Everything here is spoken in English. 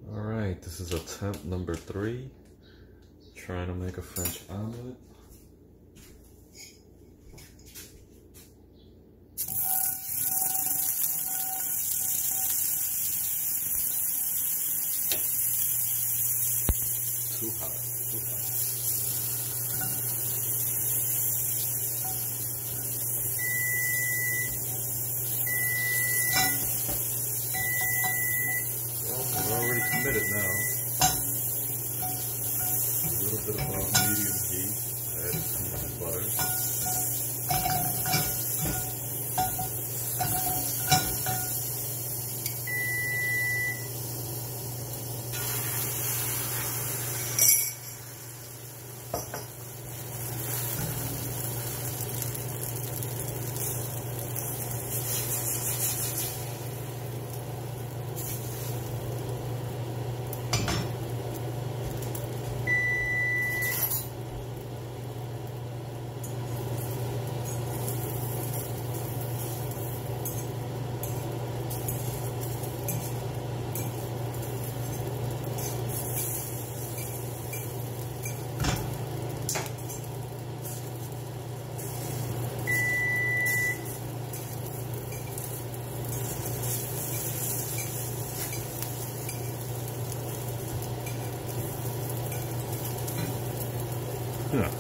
Alright, this is attempt number 3. Trying to make a French omelet. Too hot, too hot. Well, we're already committed now. A little bit of medium heat. Added some butter. Yeah.